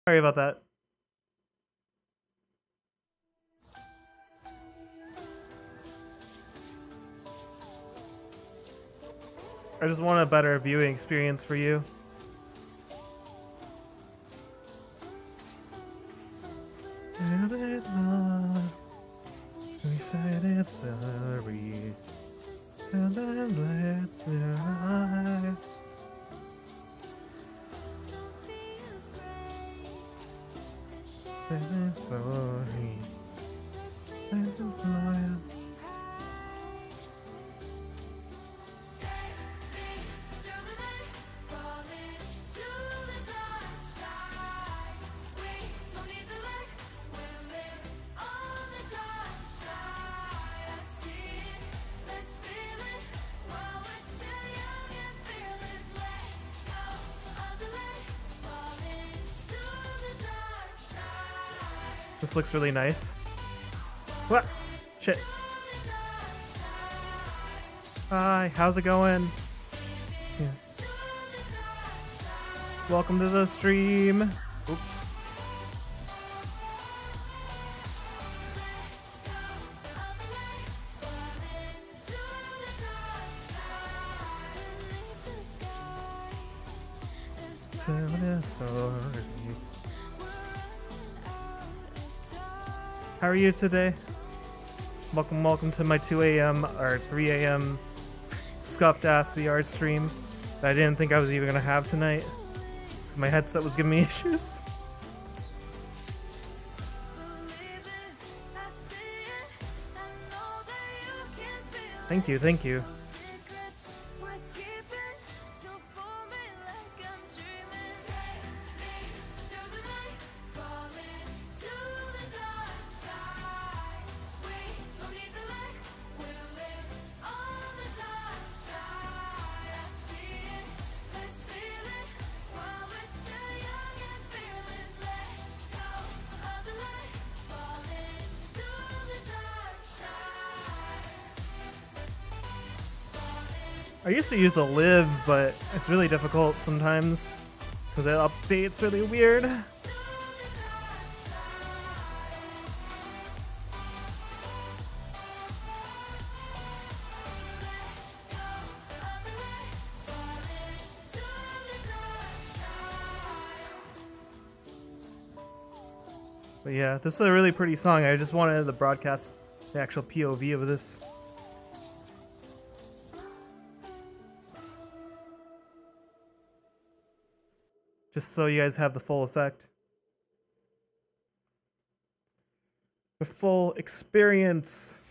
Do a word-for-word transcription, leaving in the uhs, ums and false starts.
Sorry about that. I just want a better viewing experience for you. We said it's sorry. So then let me ride. Said it's sorry. Said it's sorry. This looks really nice. What? Shit. Hi, how's it going? Yeah. Welcome to the stream. Oops. How are you today? Welcome, welcome to my two A M or three A M scuffed ass V R stream that I didn't think I was even gonna have tonight because my headset was giving me issues. Thank you, thank you. I used to use a live, but it's really difficult sometimes because it updates really weird. But yeah, this is a really pretty song. I just wanted to broadcast the actual P O V of this. Just so you guys have the full effect. The full experience.